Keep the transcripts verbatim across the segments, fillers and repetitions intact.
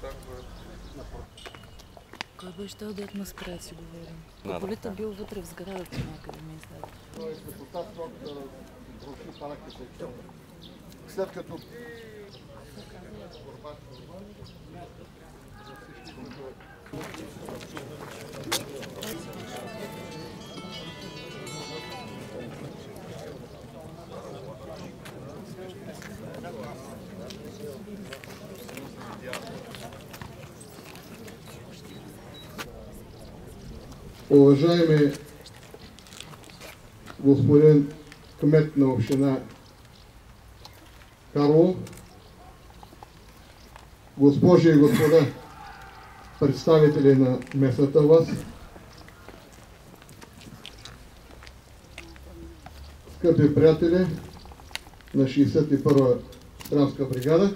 Кой беше този дет ме спря, си говорим? Полита бил вътре в сградата някъде, мисля. Това е депутат от Руши Паракли секция. След като уважаеми господин кмет на община Карлово, госпожи и господа представители на местната власт, скъпи приятели на шейсет и първа стрелска бригада,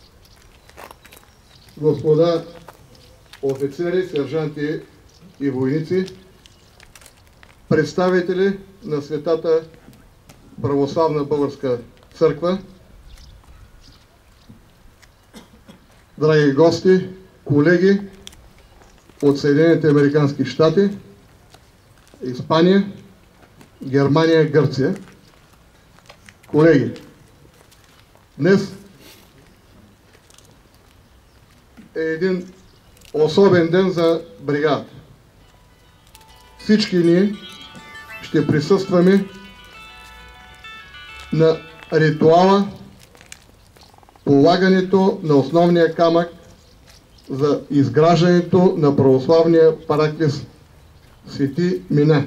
господа офицери, сержанти и войници, представители на Светата православна българска църква, драги гости, колеги от Съединените американски щати, Испания, Германия, Гърция. Колеги, днес е един особен ден за бригадата. Всички ние ще присъстваме на ритуала, полагането на основния камък за изграждането на православния параклис Свети Мина.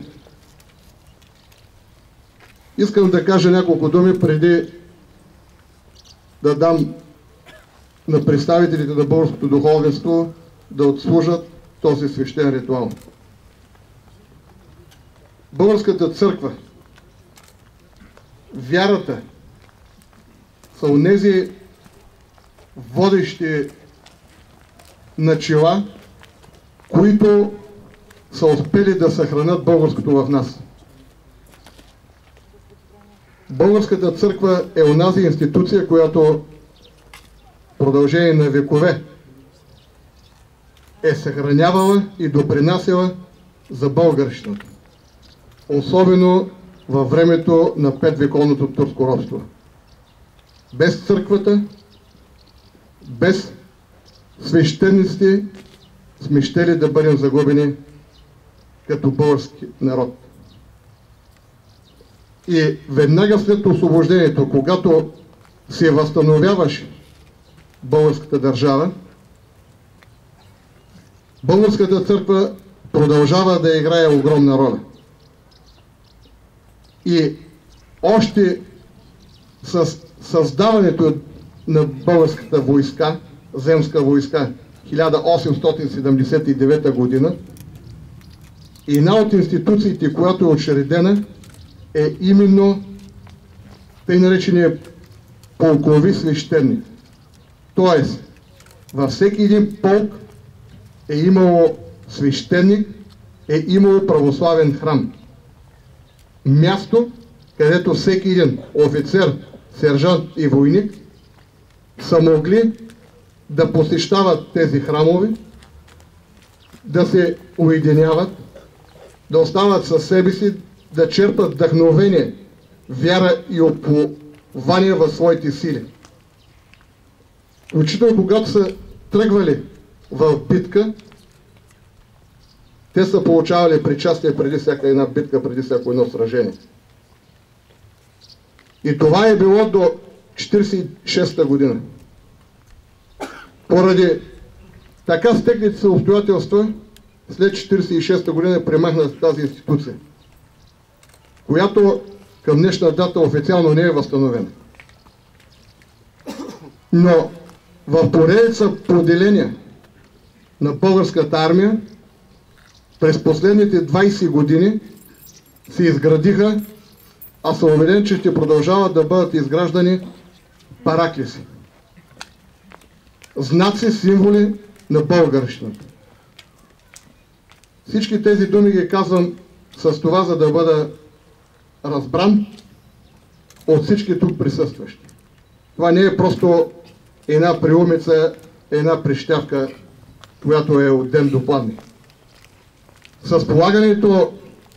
Искам да кажа няколко думи преди да дам на представителите на българското духовенство да отслужат този свещен ритуал. Българската църква, вярата са онези водещи начала, които са успели да съхранят българското в нас. Българската църква е онази институция, която в продължение на векове е съхранявала и допринасяла за българщината. Особено във времето на петвековното турско робство. Без църквата, без свещениците сме щели да бъдем загубени като български народ. И веднага след освобождението, когато се възстановяваше българската държава, българската църква продължава да играе огромна роля. И още с създаването на българската войска, земска войска, хиляда осемстотин седемдесет и девета година, една от институциите, която е учредена, е именно тъй наречения полкови свещеник. Тоест, във всеки един полк е имало свещеник, е имало православен храм. Място, където всеки един офицер, сержант и войник са могли да посещават тези храмове, да се уединяват, да остават със себе си, да черпат вдъхновение, вяра и упование в своите сили. Включително когато са тръгвали в битка, те са получавали причастие преди всяка една битка, преди всяко едно сражение. И това е било до четиридесет и шеста година. Поради така стеклите се обстоятелства, след четиридесет и шеста година е премахната тази институция, която към днешна дата официално не е възстановена. Но в поредица поделения на българската армия през последните двайсет години се изградиха, а съм уверен, че ще продължават да бъдат изграждани параклиси. Знаци, символи на българщината. Всички тези думи ги казвам с това, за да бъда разбран от всички тук присъстващи. Това не е просто една приумица, една прищявка, която е от ден до пладник. С полагането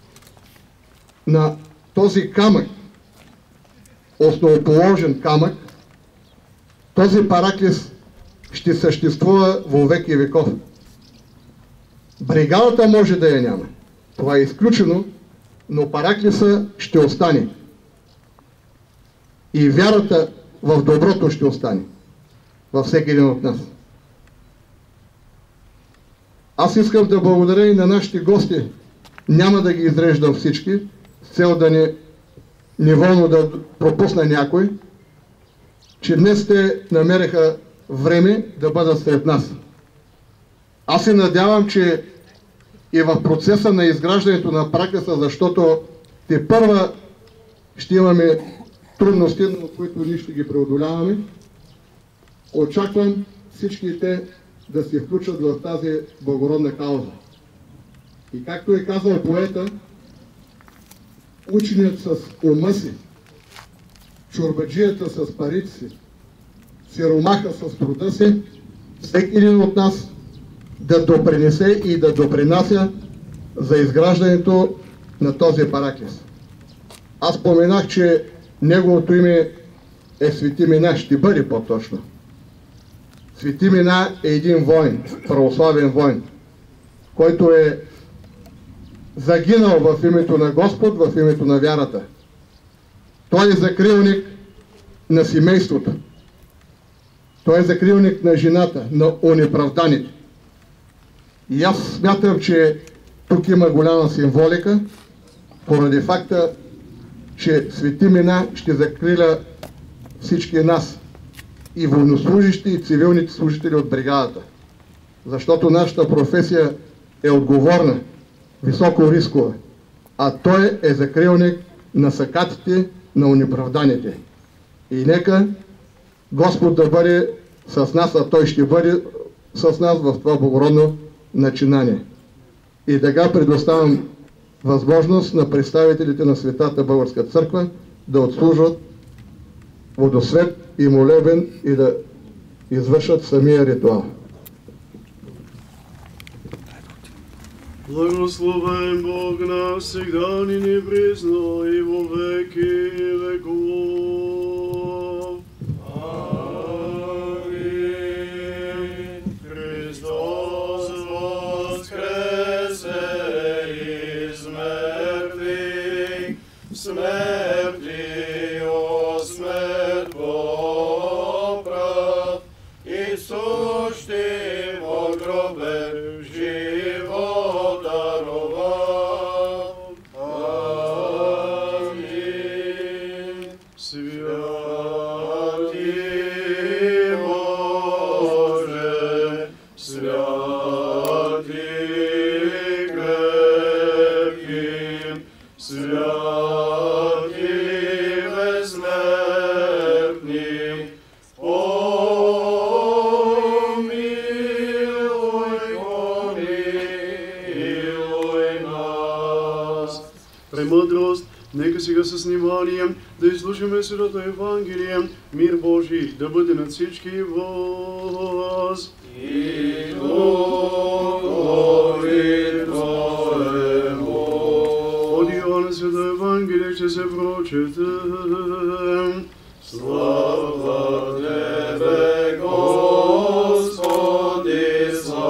на този камък, основоположен камък, този параклис ще съществува во веки веков. Бригадата може да я няма. Това е изключено, но параклиса ще остане. И вярата в доброто ще остане във всеки един от нас. Аз искам да благодаря и на нашите гости. Няма да ги изреждам всички, с цел да не неволно да пропусна някой, че днес те намериха време да бъдат сред нас. Аз се надявам, че и в процеса на изграждането на параклиса, защото те първа ще имаме трудности, но които ние ще ги преодоляваме, очаквам всички те да се включат в тази благородна кауза. И както е казал поета, ученият с ума си, чорбаджията с парите си, сиромаха с труда си, всеки един от нас да допринесе и да допринася за изграждането на този параклис. Аз споменах, че неговото име е Свети Мина, ще бъде по-точно. Свети Мина е един воин, православен воин, който е загинал в името на Господ, в името на вярата. Той е закрилник на семейството. Той е закрилник на жената, на онеправданите. И аз смятам, че тук има голяма символика, поради факта, че Свети Мина ще закриля всички нас, и военнослужащи, и цивилните служители от бригадата. Защото нашата професия е отговорна, високо рискова, а той е закрилник на сакатите, на онеправданите. И нека Господ да бъде с нас, а Той ще бъде с нас в това благородно начинание. И така предоставям възможност на представителите на Светата Българска църква да отслужват водосвет и молебен и да извършат самия ритуал. Благословен Бог навсегда ни неприсно и во веки веков. Амин. Христос воскресе из мертвых, смерти о смерть поправ, и сущим о гробе живот даровал. Амин. Святи Боже, святи крепки, святи безсмертни, помилуй, помилуй нас. Премъдрост, нека сега с внимание да изслушаме Святото Евангелие. Мир Божий да бъде над всички вас. И духови Твоему. От Иоанна Свято Евангелие ще се прочете. Слава Тебе, Господи,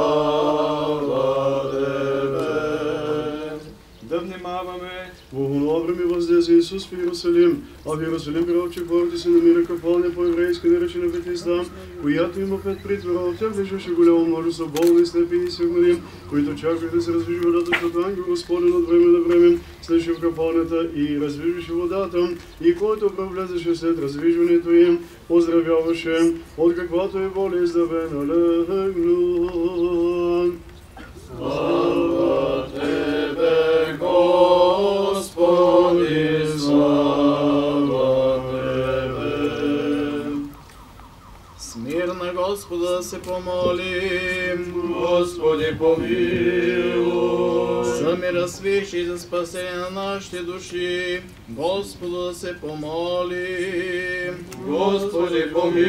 слава Тебе. Да внимаваме. Во оно време въздесе Исус в Иерусалим, а в Иерусалим градче хората се намира кафалня по-еврейски наречена Ветисда, която има пет притвора. В тях лежеше голямо множество болни, слепи и сигурни, които чакаха да се раздвижи водата, защото ангел Господен от време на време слеше в кафалнята и раздвижваше водата, и който провлезеше след раздвижването им, оздравяваше от каквато е болест да бе налегнат. Слава Тебе, Господи, слава Тебе. Смирна, Господи. Господа се помолим. Господи помилуй. За мира свищи и за спасение на нашите души, Господу да се помолим. Господи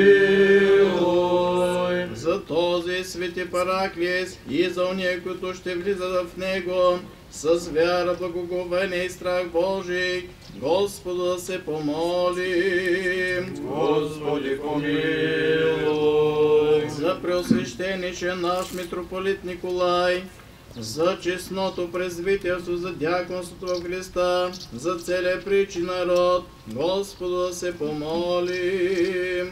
помилуй. За този свети Параклис и за ония, които ще влизат в него, с вяра, благоговение и страх Божий, Господу да се помолим. Господи помилуй. За преосвещениче наш митрополит Николай, за честното презвителство, за дяконството в Христа, за целия причи народ, Господу да се помолим.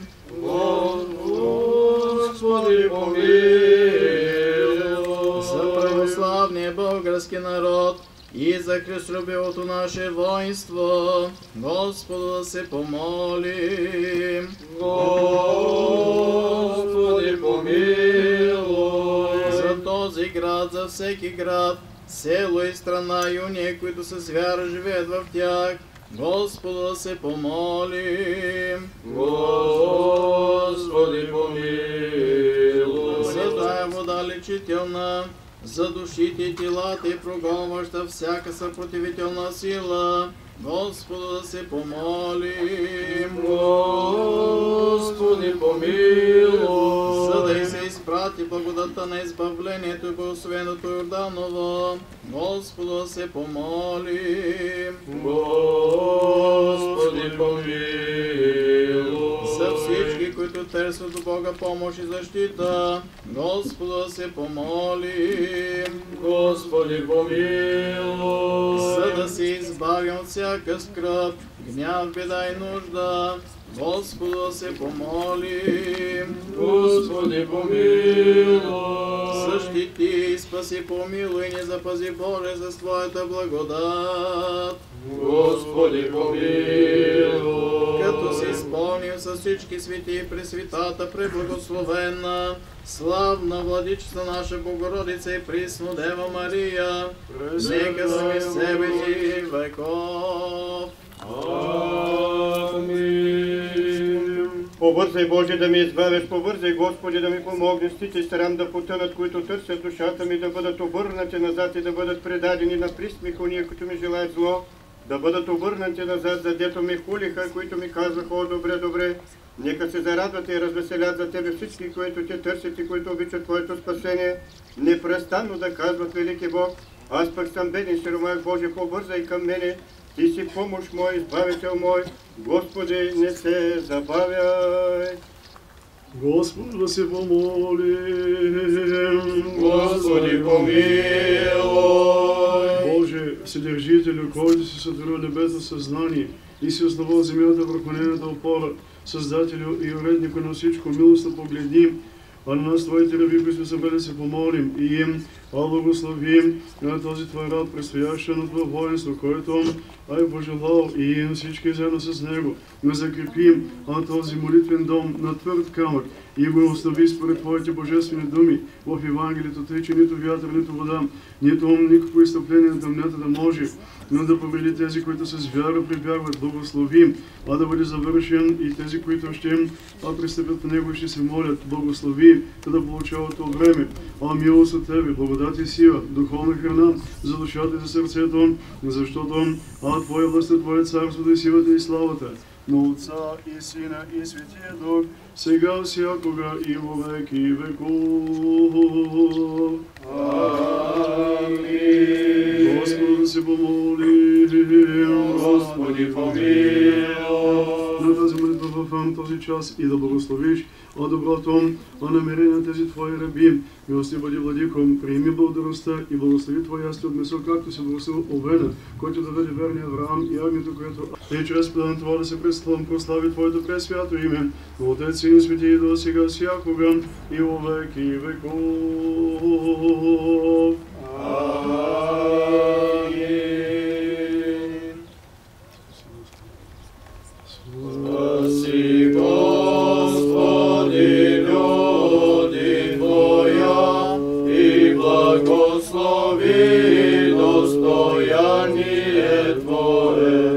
Господи помилуй. За православния български народ и за христолюбивото наше воинство, Господу да се помолим. Господи помилуй. За този град, за всеки град, село и страна и уния, които с вяра живеят в тях, Господу да се помолим. Господи помилуй. За тая вода лечителна, за душите и телата и прогонваща всяка съпротивителна сила, Господу да се помолим. Господи помилуй. За да и се изпрати благодата на избавлението и благословеното Йорданово, Господу да се помолим. Господи помилуй. За всички, които търсят от Бога помощ и защита, Господу да се помолим. Господи помилуй. За да се избавим от всяка скръб, гняв, беда и нужда, Господу да се помолим. Господи помилуй. Защити, спаси, помилуй, ни запази Боже за Твоята благодат. Господи помилуй. Като се изпълним с всички свети и пресветата, преблагословена, славна владичица наша Богородица и присно Дева Мария, нека сами себе си веков. Амин. Побързай, Боже, да ми избавиш, побързай, Господи, да ми помогнеш, ти се старам да потънат, които търсят душата ми, да бъдат обърнати назад и да бъдат предадени на присмех уния, които ми желаят зло, да бъдат обърнати назад, задето ми хулиха, които ми казаха: о, добре, добре. Нека се зарадват и развеселят за Тебе всички, които Те търсят и които обичат Твоето спасение, непрестанно да казват: велики Бог, аз пък съм беден сиромах, Боже, побързай към мене, Ти си помощ мой, избавител мой, Господи, не се забавяй. Господу да се помолим. Господи помилуй. Боже, Вседержителю, който си сътворил небето съзнание и си основал земята върху нейната опора, Създателю и уреднику на всичко, милостно погледни, а на нас Твоите раби, които сме събрали, се помолим и им благословим на този Твой род, предстоящия на Това воинство, който ай пожелал, и им всички заедно с него, да закрепим на този молитвен дом на твърд камък и го остави според Твоите божествени думи в Евангелието, тъй, че нито вятър, нито вода, нито ум, никакво изстъпление на тъмнята да може, но да победи тези, които с вяра прибягват, благословим, а да бъде завършен и тези, които ще а пристъпят на него и ще се молят, благослови, да получават от време. А милост от Тебе, благодат и сила, духовна храна за душата и за сърцето, защото а Твоя власт е Твое царството и силата и славата на Отца и Сина и Светия Дух, сега, всякога и во веки веков. Амин. Господи да се помолим. Господи помилуй. На тази молитва в този час и да благословиш о доброто, о намерение на тези Твои раби. Милости бъди, Владико, приеми благодарността и благослови Твоя ясти от месо, както се благослови Овена, който доведе верния Авраам и агнето, което е чрез плън Това да се преславам, прослави Твоето пресвято име, Отец и Свети и до сега, всякога и во веки веков. Амин. Спаси, Господи, люди Твоя, и благослови достояние Твое,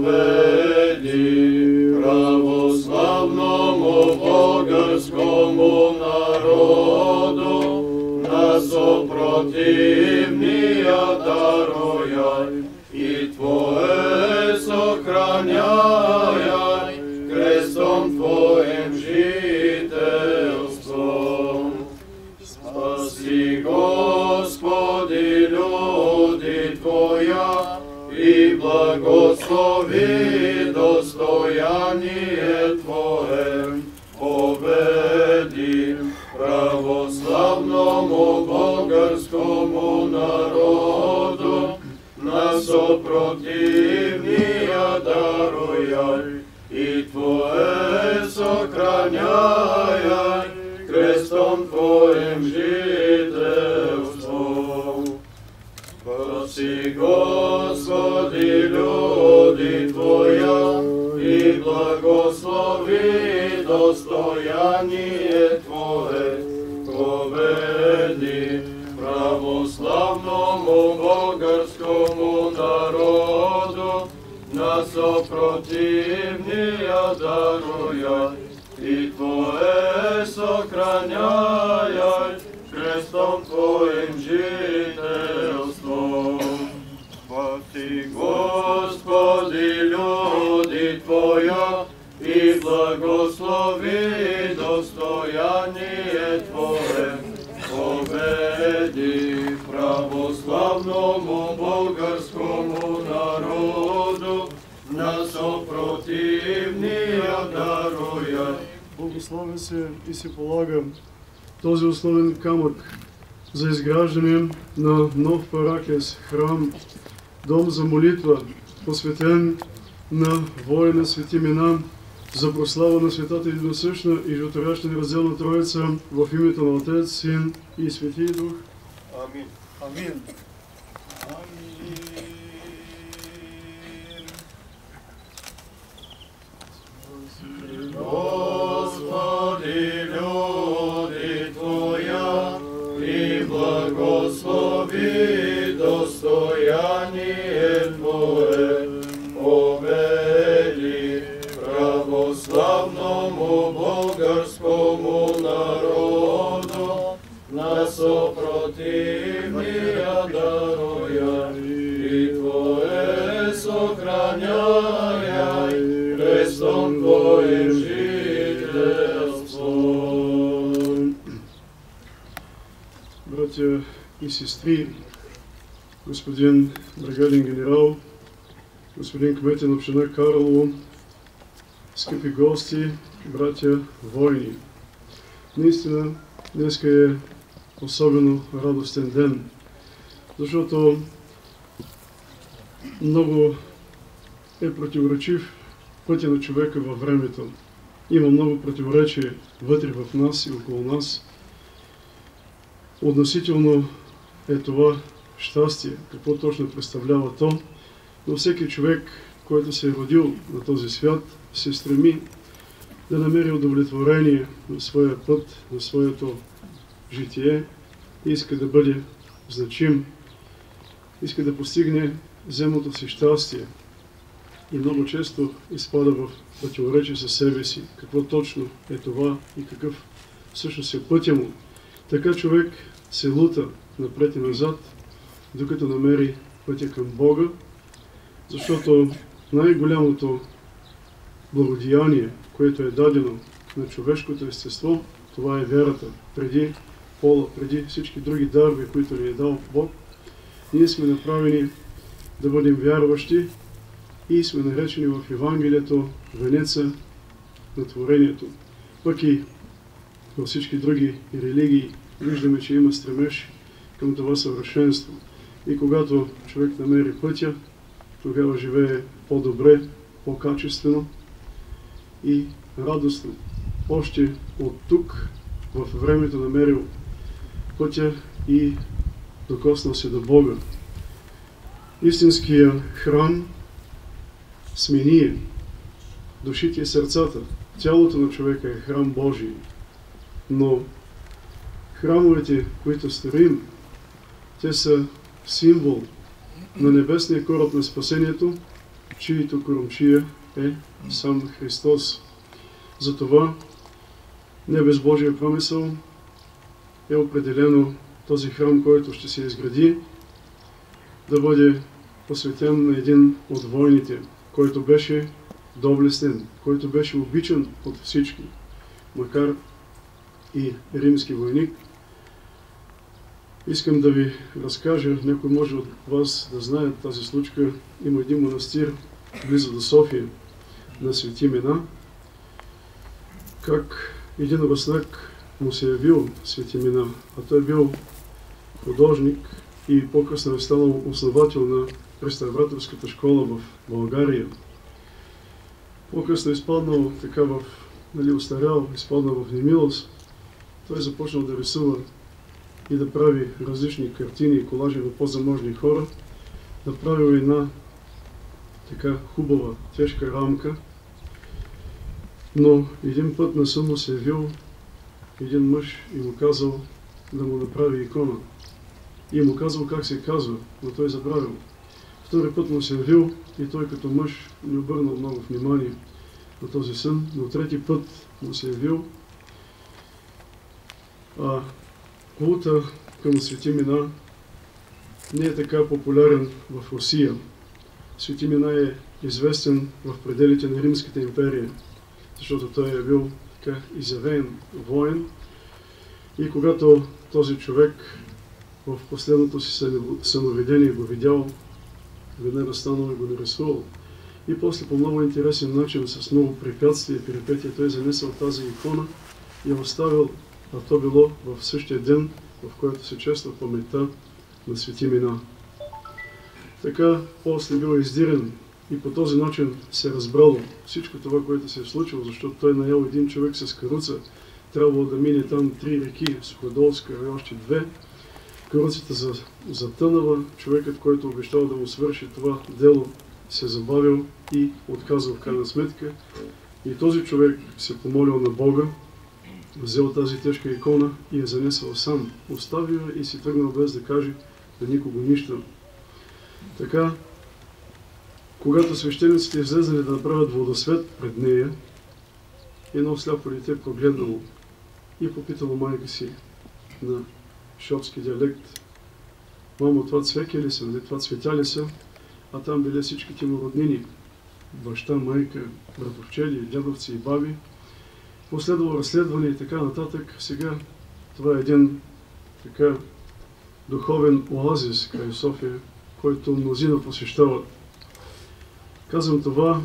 поведи православному българскому сопротивния даруяй, и Твое сохраняй, крестом Твоим жительством. Спаси, Господи, люди Твоя, и благослови достояние Твое. Победи православному българскому народу, на сопротивния даруяй, и Твое сохраняй, крестом Твоим жительством. Спаси, Господи, люди Твоя, и благослови достояние Твое. Победи православному българскому народу, на сопротивния даруяй, и Твое сохраняй, крестом Твоим жительством. Спаси, Господи, люди Твоя, и благослови достояние Твое. Победи православному българскому народу, на сопротивния даруя. Благословен се и се полага този основен камък за изграждане на нов параклис, храм, дом за молитва, посветен на воля свети имена, за прослава на Светата Единосъщна и животворяща неразделна Троица, в името на Отец, Син и Свети Дух. Амин. Амин. Господи, люди Твоя, и благослови достояние Твое. Победи православному българскому народу, на сопротивния даруя, и Твое сохраняй, крестом Твоим жительством. Братя и сестри, господин бригаден генерал, господин кметен община Карлово, скъпи гости, братя воини. Наистина, днеска е особено радостен ден, защото много е противоречив пътя на човека във времето. Има много противоречия вътре в нас и около нас. Относително е това щастие, какво точно представлява то, но всеки човек, който се е родил на този свят, се стреми да намери удовлетворение на своя път, на своето житие, иска да бъде значим, иска да постигне земното си щастие и много често изпада в противоречие със себе си, какво точно е това и какъв всъщност е пътя му. Така човек се лута напред и назад, докато намери пътя към Бога, защото най-голямото благодеяние, което е дадено на човешкото естество, това е вярата. Преди пола, преди всички други дарби, които ни е дал Бог, ние сме направени да бъдем вярващи и сме наречени в Евангелието венеца на творението. Пък и във всички други религии виждаме, че има стремеж към това съвършенство. И когато човек намери пътя, тогава живее по-добре, по-качествено и радостно. Още от тук, в времето, намерил пътя и докоснал се до Бога. Истинския храм сме ние, душите и сърцата. Тялото на човека е храм Божий. Но храмовете, които строим, те са символ на небесния кораб на спасението, чието кормчия е сам Христос. Затова не без Божия промисъл е определено този храм, който ще се изгради, да бъде посветен на един от войните, който беше доблестен, който беше обичан от всички, макар и римски войник. Искам да ви разкажа, някой може от вас да знае тази случка. Има един манастир близо до София на Свети Мина, как един руснак му се е явил Свети Мина, а той е бил художник и по-късно е станал основател на реставраторската школа в България. По-късно е изпаднал така в, нали, устарял, изпаднал в немилост. Той е започнал да рисува и да прави различни картини и колажи на по-заможни хора. Направил една така хубава, тежка рамка, но един път на сън му се е явил един мъж и му казал да му направи икона. И му казал как се казва, но той забравил. Втори път му се е явил и той като мъж не обърнал много внимание на този сън, но трети път му се е явил. А култа към Свети Мина не е така популярен в Русия. Свети Мина е известен в пределите на Римската империя, защото той е бил така изявен воен. И когато този човек в последното си съновидение го видял, веднага станал и го нарисувал. И после по много интересен начин, с много препятствия и перипетия, той занесъл тази икона и оставил, а то било в същия ден, в който се чества паметта на Свети Мина. Така после бил издирен и по този начин се разбрало всичко това, което се е случило, защото той наял един човек с каруца. Трябвало да мине там три реки, Суходолска и още две. Каруцата затънала, човекът, който обещал да му свърши това дело, се забавил и отказал в крайна сметка. И този човек се помолил на Бога, взел тази тежка икона и я занесъл сам. Оставил и си тръгнал без да каже на никого нищо. Така, когато свещениците излезнали да направят водосвет пред нея, едно сляпо дете прогледнало и попитало майка си на шопски диалект: мамо, това цвеки ли са, това цветя ли са? А там били всичките му роднини. Баща, майка, братовчеди, дядовци и баби. Последвало разследване и така нататък. Сега това е един така духовен оазис край София, който мнозина посещават. Казвам това,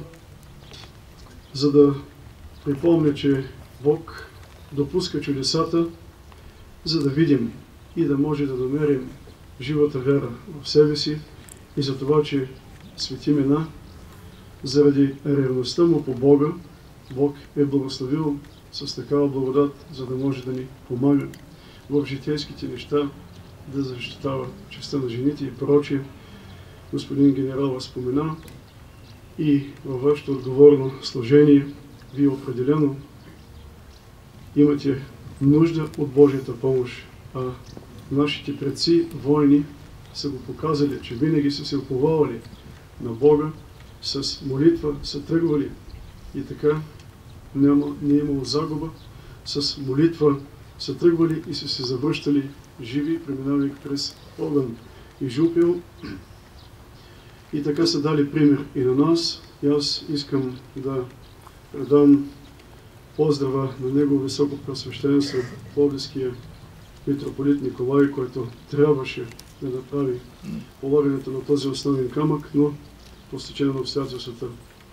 за да припомня, че Бог допуска чудесата, за да видим и да може да намерим живата вяра в себе си, и за това, че Свети Мина, заради ревността му по Бога, Бог е благословил с такава благодат, за да може да ни помага в житейските неща, да защитава честта на жените и прочие. Господин генерал спомена и във вашето отговорно служение вие определено имате нужда от Божията помощ, а нашите предци, воини, са го показали, че винаги са се уповавали на Бога, с молитва са тръгвали и така няма, не е имало загуба. С молитва са тръгвали и са се завръщали живи, преминавайки през огън и жупил. И така са дали пример и на нас. И аз искам да предам поздрава на Него високо пресвещенство, Пловдивския митрополит Николай, който трябваше да направи полагането на този основен камък, но по стечение на обстоятелствата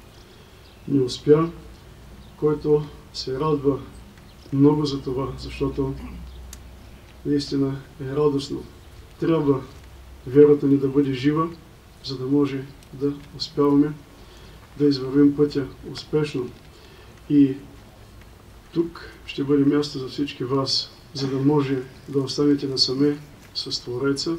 не успя, който се радва много за това, защото наистина е радостно. Трябва вярата ни да бъде жива, за да може да успяваме да извървим пътя успешно. И тук ще бъде място за всички вас, за да може да останете насаме с Твореца,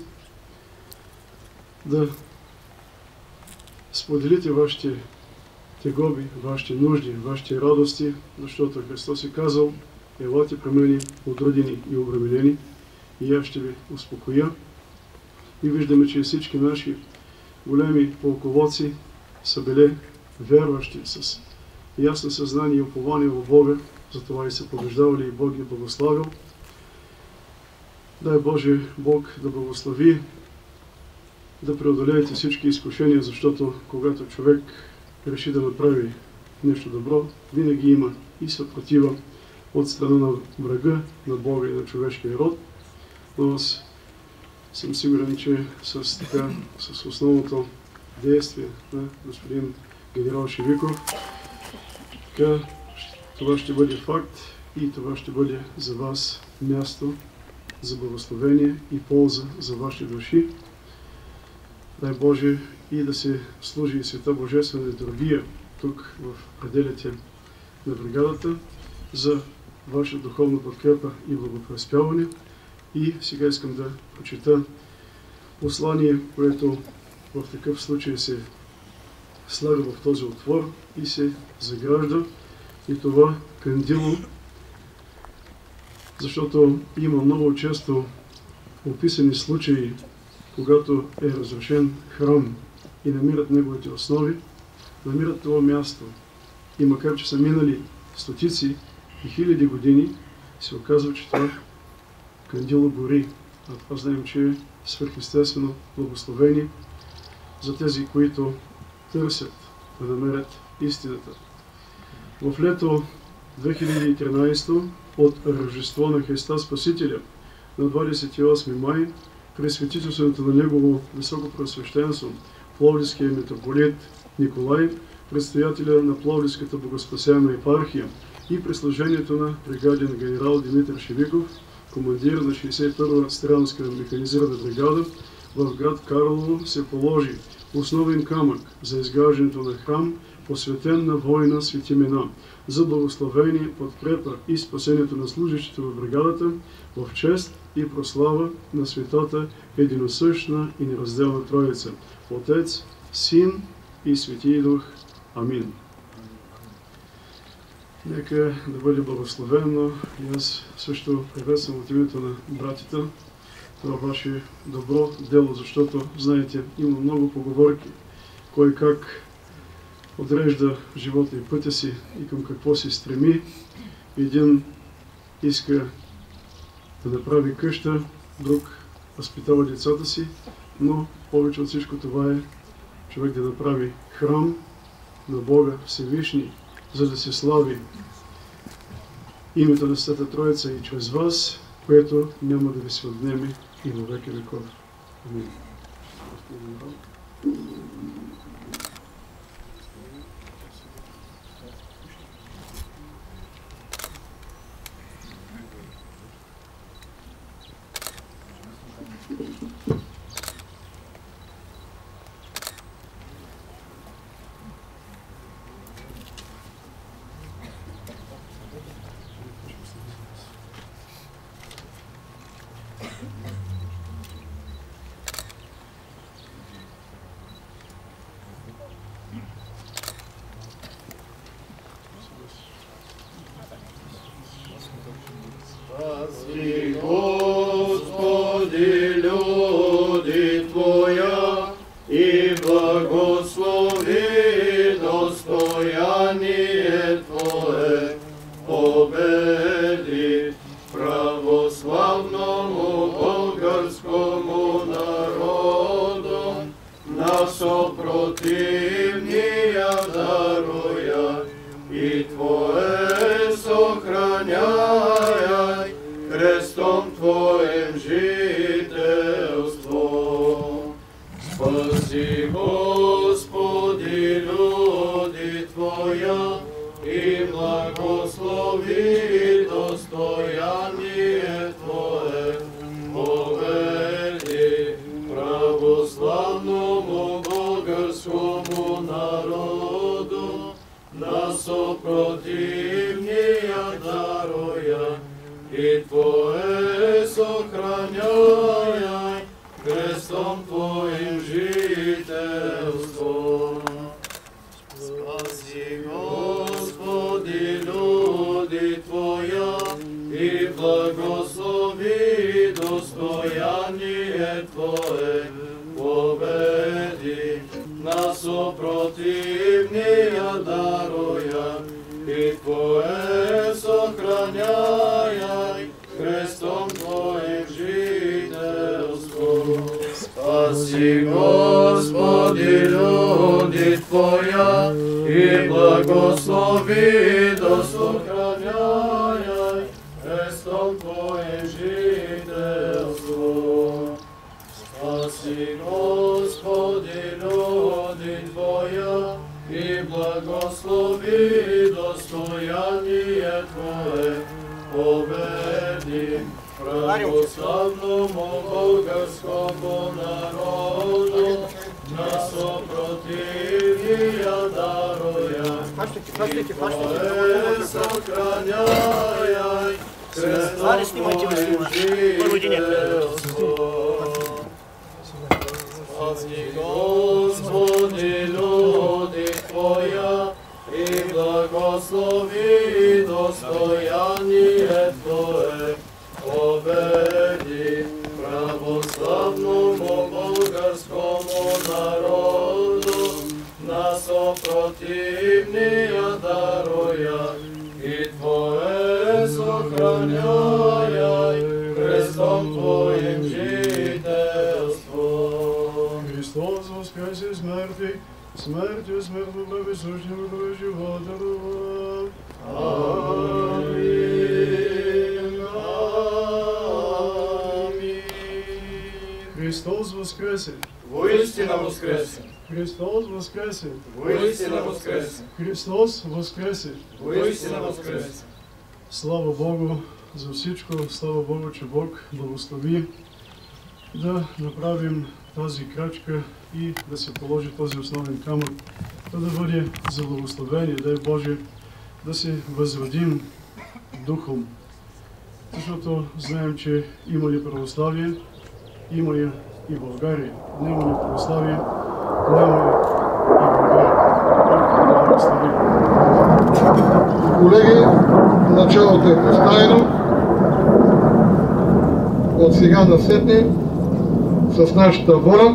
да споделите вашите тегоби, вашите нужди, вашите радости, защото Христос е казал: елате при мене отрудени и обременени, и аз ще ви успокоя. И виждаме, че всички наши големи полководци са били вярващи с ясно съзнание и упование в Бога, затова и са побеждавали и Бог ги благославил. Дай Боже Бог да благослови, да преодолеете всички изкушения, защото когато човек реши да направи нещо добро, винаги има и съпротива от страна на врага, на Бога и на човешкия род. Но аз съм сигурен, че с, така, с основното действие на господин генерал Шевиков, така, това ще бъде факт и това ще бъде за вас място за благословение и полза за ваши души. Дай Боже и да се служи и света божествена литургия тук в пределите на бригадата за ваша духовна подкрепа и благопреспяване. И сега искам да прочита послание, което в такъв случай се слага в този отвор и се загражда, и това кандило, защото има много често описани случаи, когато е разрушен храм и намират неговите основи, намират това място. И макар че са минали стотици и хиляди години, се оказва, че това кандило гори. А това знаем, че е свръхестествено благословение за тези, които търсят да намерят истината. В лето две хиляди и тринадесето от Рождество на Христа Спасителя на двадесет и осми май при светителството на Негово Високопреосвещенство Пловдивския митрополит Николай, предстоятеля на Пловдивската богоспасяема епархия, и при служението на бригаден генерал Димитър Шевиков, командир на шейсет и първа стрелянска механизирана бригада, в град Карлово се положи основен камък за изграждането на храм, посветен на война свети имена, за благословение, подкрепа и спасението на служащите в бригадата, в чест и прослава на светата единосъщна и неразделна Троица, Отец, Син и Свети Дух. Амин. Нека да бъде благословено и аз също приветствам от името на братите това ваше добро дело, защото, знаете, има много поговорки, кой как отрежда живота и пътя си и към какво се стреми. Един иска да направи къща, друг възпитава децата си, но повече от всичко това е човек да направи храм на Бога Всевишни, за да се слави името на Святата Троица и чрез вас, което няма да ви се отнеме и във веки веков. Амин. Спаси, Господи, люди Твоя, и благослови достояние Твое, победи православному българскому народу, на сопротивния даруя, и Твое сохраняй, крестом Твоим жителство. Спаси, Господи, люди Твоя, и благослови достояние Твое, поведи православному българскому народу, на сопротивния даруя, и Твое сохраняй, крестом Твоим жителство. Спаси, Господи, люди Твоя, и благослови достояние Твое, победи на сопротивния даруя, и Твое сохраняй, крестом Твоим жителство. Спаси, Господи, люди Твоя, и благослови да сохраняй престол Твоим жителство. Спаси, Господи, люди Твоя, и благослови достояние Твое, победи православному българскому народу, на съпротивния даруя, и Твое съхраняй крестом Твоим жителство. Спаси, Господи, люди Твоя, и благослови достояние Твое, победи православному българскому народу, на съпротивния даруя, и Твое съхраняй крестом Твоим жителство. Христос воскресе смерти, смертью смертно правосущему Твое живота дарува. Амин. Амин. Христос воскресе. Воистина воскресе! Христос воскресе. Воистина воскресе! Христос воскресе. Воистина воскресе! Слава Богу за всичко, слава Богу, че Бог благослови да направим тази крачка и да се положи този основен камък, да бъде за благословение, дай Боже, да се възродим духом. Защото знаем, че има ли православие, има ли и България. Няма ли православие, няма ли и България. Благослови. Колеги, началото е поставено. От сега насетне с нашата воля,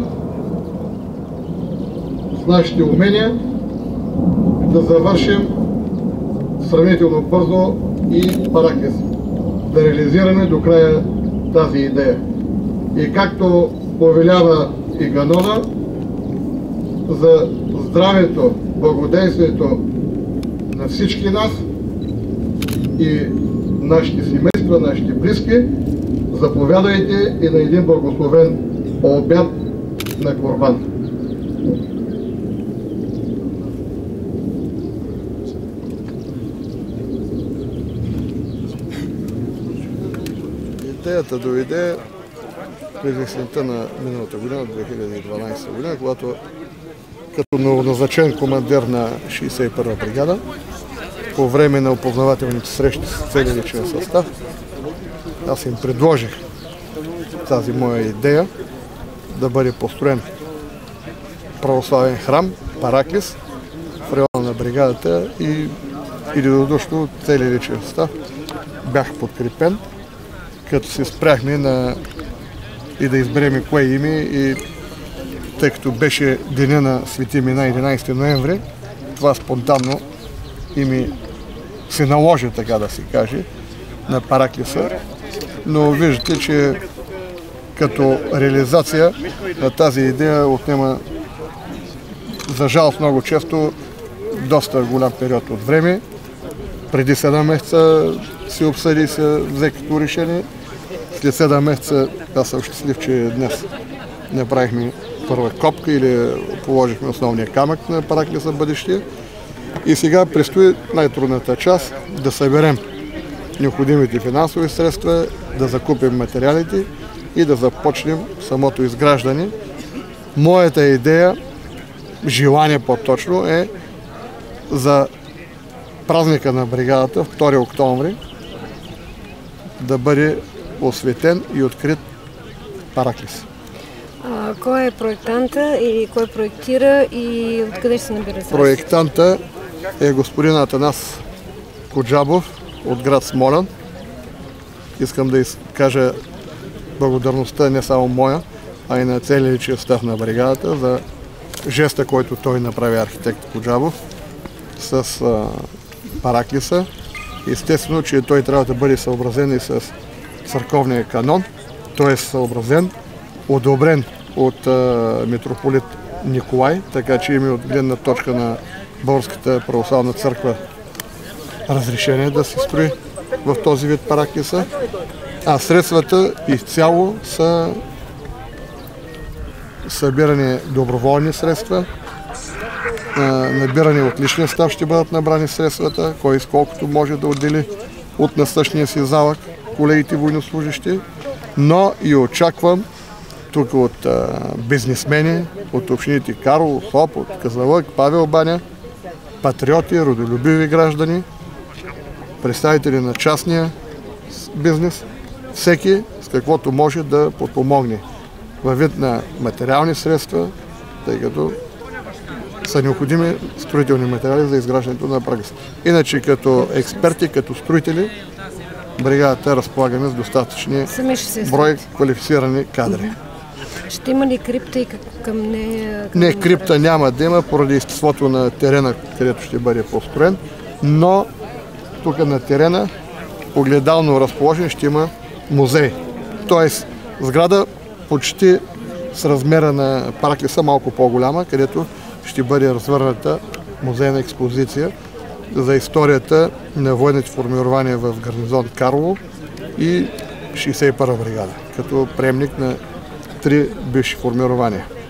с нашите умения да завършим сравнително бързо и Параклис. Да реализираме до края тази идея. И както повелява и канона, за здравето, благодействието на всички нас и нашите семейства, нашите близки, заповядайте и на един благословен обяд на Курбан. Идеята дойде през есента на миналата година, две хиляди и дванадесета година, когато като новоназначен командир на шейсет и първа бригада, по време на опознавателните срещи с целия личен състав, аз им предложих тази моя идея да бъде построен православен храм, Параклис, в района на бригадата и единодушно целия личен състав бях подкрепен, като се спряхме на и да избереме кое име, и тъй като беше деня на Свети Мина, единадесети ноември, това спонтанно име се наложи, така да се каже, на Параклиса. Но виждате, че като реализация на тази идея отнема, за жалост, много често доста голям период от време. Преди седем месеца се обсъди и се взе като решение. След седем месеца аз съм щастлив, че днес направихме първа копка или положихме основния камък на Параклиса бъдещия. И сега предстои най-трудната част да съберем необходимите финансови средства, да закупим материалите и да започнем самото изграждане. Моята идея, желание по-точно, е за празника на бригадата, втори октомври, да бъде осветен и открит Параклис. А, кой е проектанта и кой проектира и откъде ще се набира средства? Проектанта е господин Атанас Коджабов от град Смолян. Искам да изкажа благодарността не само моя, а и на целия личен състав на бригадата за жеста, който той направи, архитект Коджабов, с а, Параклиса. Естествено, че той трябва да бъде съобразен и с църковния канон. Той е съобразен, одобрен от а, митрополит Николай, така че има от гледна точка на Българската православна църква разрешение да се строи в този вид параклиса, а средствата изцяло са събирани доброволни средства, набирани от личния став ще бъдат набрани средствата, кой сколкото може да отдели от насъщния си залък колегите военнослужащи, но и очаквам тук от а, бизнесмени, от общините Карлово, Сопот, Казанлък, Павел баня, патриоти, родолюбиви граждани, представители на частния бизнес, всеки с каквото може да подпомогне във вид на материални средства, тъй като са необходими строителни материали за изграждането на параклиса. Иначе като експерти, като строители, бригадата разполагаме с достатъчни брой квалифицирани кадри. Ще има ли крипта и към нея? Към... Не, крипта няма да има поради естеството на терена, където ще бъде построен, но тук на терена, огледално разположен, ще има музей. Тоест сграда почти с размера на параклиса, малко по-голяма, където ще бъде развърната музейна експозиция за историята на военните формирования в гарнизон Карлово и шейсет и първа бригада, като приемник на три бивши формирования.